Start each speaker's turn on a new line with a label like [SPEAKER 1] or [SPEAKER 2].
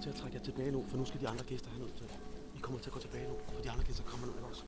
[SPEAKER 1] til at trække jer tilbage nu, for nu skal de andre gæster have noget til. I kommer til at gå tilbage nu, for de andre gæster kommer nu, ikke også?